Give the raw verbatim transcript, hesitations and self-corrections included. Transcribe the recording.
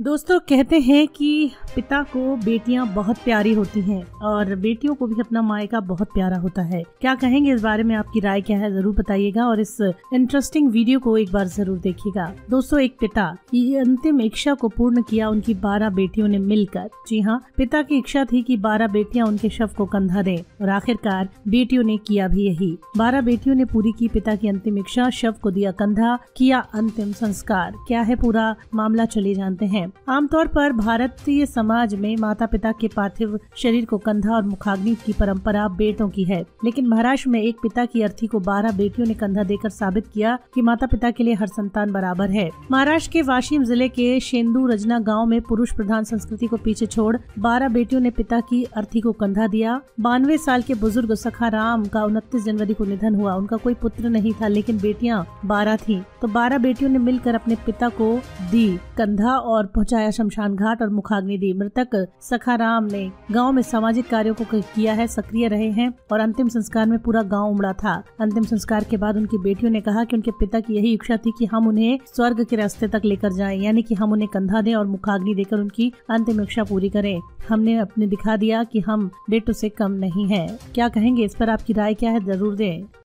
दोस्तों कहते हैं कि पिता को बेटियां बहुत प्यारी होती हैं और बेटियों को भी अपना मायका बहुत प्यारा होता है। क्या कहेंगे इस बारे में, आपकी राय क्या है जरूर बताइएगा और इस इंटरेस्टिंग वीडियो को एक बार जरूर देखिएगा। दोस्तों एक पिता की अंतिम इच्छा को पूर्ण किया उनकी बारह बेटियों ने मिलकर। जी हाँ, पिता की इच्छा थी कि बारह बेटियां उनके शव को कंधा दें और आखिरकार बेटियों ने किया भी यही। बारह बेटियों ने पूरी की पिता की अंतिम इच्छा, शव को दिया कंधा, किया अंतिम संस्कार। क्या है पूरा मामला, चलिए जानते हैं। आमतौर पर भारतीय समाज में माता पिता के पार्थिव शरीर को कंधा और मुखाग्नि की परंपरा बेटों की है, लेकिन महाराष्ट्र में एक पिता की अर्थी को बारह बेटियों ने कंधा देकर साबित किया कि माता पिता के लिए हर संतान बराबर है। महाराष्ट्र के वाशिम जिले के शेंदू रजना गांव में पुरुष प्रधान संस्कृति को पीछे छोड़ बारह बेटियों ने पिता की अर्थी को कंधा दिया। बानवे साल के बुजुर्ग सखा राम का उनतीस जनवरी को निधन हुआ। उनका कोई पुत्र नहीं था, लेकिन बेटियां बारह थी, तो बारह बेटियों ने मिलकर अपने पिता को दी कंधा और पहुंचाया शमशान घाट और मुखाग्नि दी। मृतक सखाराम ने गांव में सामाजिक कार्यों को किया है, सक्रिय रहे हैं और अंतिम संस्कार में पूरा गांव उमड़ा था। अंतिम संस्कार के बाद उनकी बेटियों ने कहा कि उनके पिता की यही इच्छा थी कि हम उन्हें स्वर्ग के रास्ते तक लेकर जाएं, यानी कि हम उन्हें कंधा दें और मुखाग्नि देकर उनकी अंतिम इच्छा पूरी करें। हमने अपने दिखा दिया कि हम बेटों से कम नहीं है। क्या कहेंगे इस पर, आपकी राय क्या है जरूर दें।